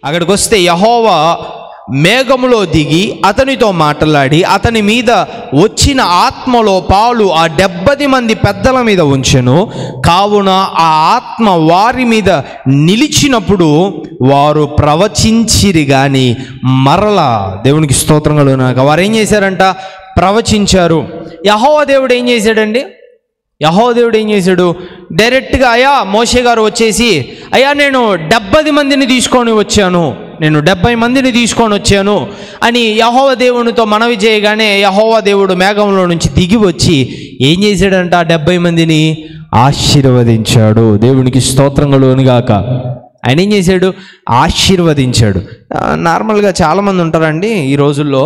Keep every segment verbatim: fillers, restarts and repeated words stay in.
అక్కడికి వస్తే యెహోవా మేఘములో దిగి అతనితో మాట్లాడి అతని మీద వచ్చిన ఆత్మలో పాలు ఆ డెబ్బది మంది పెద్దల మీద ఉంచెను. కావున ఆ ఆత్మ వారి మీద నిలిచినప్పుడు వారు ప్రవచించిరి గాని మరలా, దేవునికి స్తోత్రం కలుగుగాక, వారు ఏం చేశారంట? ప్రవచించారు. యెహోవా దేవుడు ఏం చేశాడండి? యెహోవా దేవుడు ఏం చేశాడు? డైరెక్ట్గా, అయ్యా మోషే గారు వచ్చేసి, అయ్యా నేను డెబ్బది మందిని తీసుకొని వచ్చాను, నేను డెబ్బై మందిని తీసుకొని వచ్చాను అని యెహోవా దేవునితో మనవి చేయగానే యెహోవా దేవుడు మేఘంలో నుంచి దిగి వచ్చి ఏం చేశాడంట? ఆ డెబ్బై మందిని ఆశీర్వదించాడు. దేవునికి స్తోత్రం కలుగుగాక. ఆయన ఏం చేశాడు? ఆశీర్వదించాడు. నార్మల్గా చాలామంది ఉంటారండి ఈ రోజుల్లో,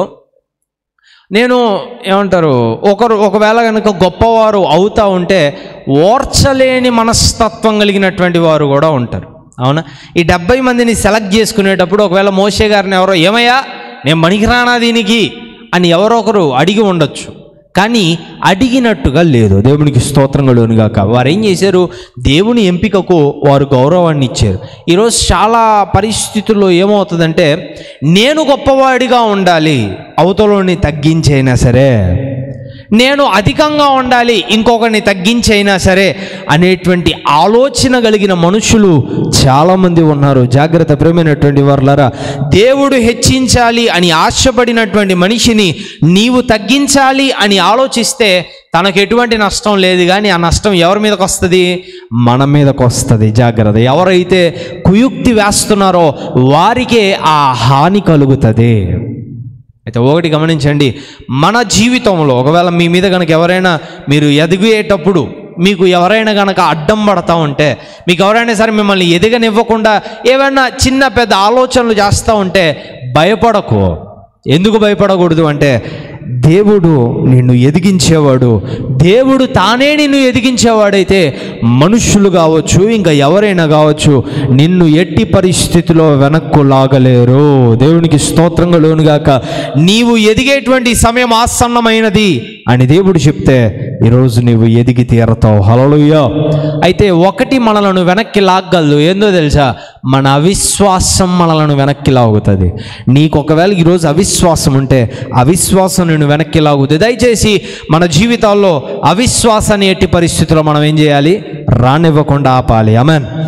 నేను ఏమంటారు, ఒకరు ఒకవేళ కనుక గొప్పవారు అవుతూ ఉంటే ఓర్చలేని మనస్తత్వం కలిగినటువంటి వారు కూడా ఉంటారు. అవునా? ఈ డెబ్బై మందిని సెలెక్ట్ చేసుకునేటప్పుడు ఒకవేళ మోషే గారిని ఎవరో, ఏమయ్యా నేను పనికిరానా దీనికి అని ఎవరో ఒకరు అడిగి ఉండొచ్చు, కానీ అడిగినట్టుగా లేదు. దేవునికి స్తోత్రం కలుగుగాక. వారు ఏం చేశారు? దేవుని ఎంపికకు వారు గౌరవాన్ని ఇచ్చారు. ఈరోజు చాలా పరిస్థితుల్లో ఏమవుతుందంటే, నేను గొప్పవాడిగా ఉండాలి, అవతలని తగ్గించైనా సరే, నేను అధికంగా ఉండాలి, ఇంకొకరిని తగ్గించైనా సరే అనేటువంటి ఆలోచన కలిగిన మనుషులు చాలామంది ఉన్నారు. జాగ్రత్త ప్రేమైనటువంటి వారులారా, దేవుడు హెచ్చించాలి అని ఆశపడినటువంటి మనిషిని నీవు తగ్గించాలి అని ఆలోచిస్తే తనకు ఎటువంటి నష్టం లేదు, కానీ ఆ నష్టం ఎవరి మీదకి వస్తుంది? మన మీదకి వస్తుంది. జాగ్రత్త. ఎవరైతే కుయుక్తి వేస్తున్నారో వారికే ఆ హాని కలుగుతుంది. అయితే ఒకటి గమనించండి, మన జీవితంలో ఒకవేళ మీ మీద కనుక ఎవరైనా, మీరు ఎదిగేటప్పుడు మీకు ఎవరైనా కనుక అడ్డం పడతా ఉంటే, మీకు ఎవరైనా సరే మిమ్మల్ని ఎదగనివ్వకుండా ఏమైనా చిన్న పెద్ద ఆలోచనలు చేస్తూ ఉంటే భయపడకు. ఎందుకు భయపడకూడదు అంటే, దేవుడు నిన్ను ఎదిగించేవాడు. దేవుడు తానే నిన్ను ఎదిగించేవాడైతే మనుషులు కావచ్చు, ఇంకా ఎవరైనా కావచ్చు, నిన్ను ఎట్టి పరిస్థితిలో వెనక్కు లాగలేరు. దేవునికి స్తోత్రం కలుగుగాక. నీవు ఎదిగేటువంటి సమయం ఆసన్నమైనది అని దేవుడు చెప్తే ఈరోజు నీవు ఎదిగి తీరతావు. హల్లెలూయా. అయితే ఒకటి మనలను వెనక్కి లాగగలదు, ఏందో తెలుసా? మన అవిశ్వాసం మనలను వెనక్కి లాగుతుంది. నీకు ఒకవేళ ఈరోజు అవిశ్వాసం ఉంటే అవిశ్వాసం నేను వెనక్కి లాగుతుంది. దయచేసి మన జీవితాల్లో అవిశ్వాసాన్ని ఎట్టి పరిస్థితుల్లో మనం ఏం చేయాలి? రానివ్వకుండా ఆపాలి. ఆమేన్.